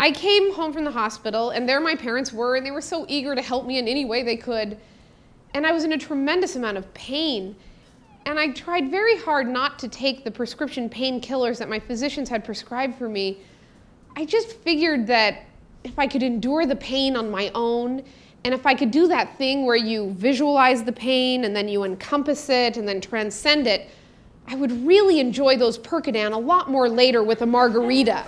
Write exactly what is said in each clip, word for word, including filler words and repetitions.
I came home from the hospital, and there my parents were, and they were so eager to help me in any way they could. And I was in a tremendous amount of pain. And I tried very hard not to take the prescription painkillers that my physicians had prescribed for me. I just figured that if I could endure the pain on my own, and if I could do that thing where you visualize the pain and then you encompass it and then transcend it, I would really enjoy those Percodan a lot more later with a margarita.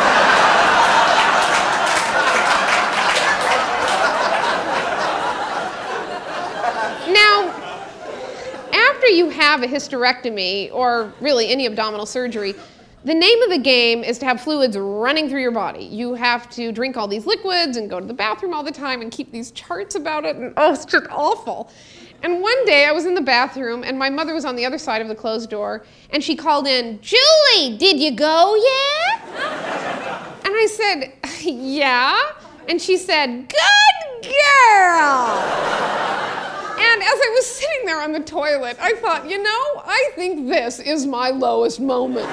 Now, after you have a hysterectomy, or really any abdominal surgery, the name of the game is to have fluids running through your body. You have to drink all these liquids and go to the bathroom all the time and keep these charts about it, and oh, it's just awful. And one day I was in the bathroom and my mother was on the other side of the closed door and she called in, "Julie, did you go yet?" And I said, "Yeah." And she said, "Good girl." And as I was sitting there on the toilet, I thought, you know, I think this is my lowest moment.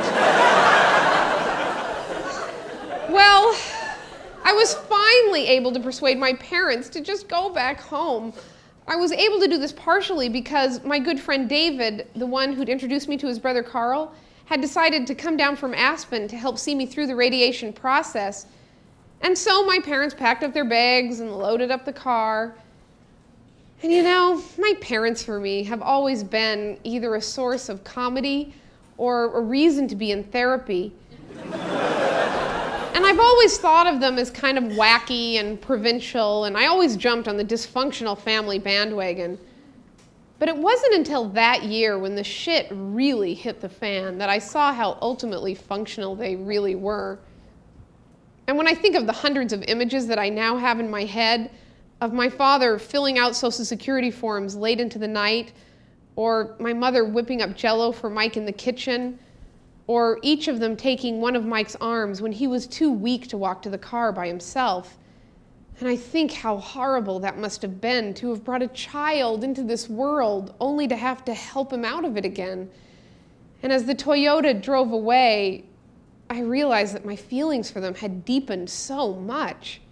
Well, I was finally able to persuade my parents to just go back home. I was able to do this partially because my good friend David, the one who'd introduced me to his brother Carl, had decided to come down from Aspen to help see me through the radiation process. And so my parents packed up their bags and loaded up the car. And you know, my parents for me have always been either a source of comedy or a reason to be in therapy. And I've always thought of them as kind of wacky and provincial, and I always jumped on the dysfunctional family bandwagon. But it wasn't until that year when the shit really hit the fan that I saw how ultimately functional they really were. And when I think of the hundreds of images that I now have in my head of my father filling out Social Security forms late into the night, or my mother whipping up Jell-O for Mike in the kitchen, or each of them taking one of Mike's arms when he was too weak to walk to the car by himself. And I think how horrible that must have been to have brought a child into this world only to have to help him out of it again. And as the Toyota drove away, I realized that my feelings for them had deepened so much.